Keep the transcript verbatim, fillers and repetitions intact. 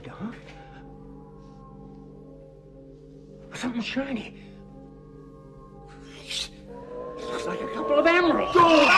red, huh? Something shiny. It looks like a couple of emeralds. Oh!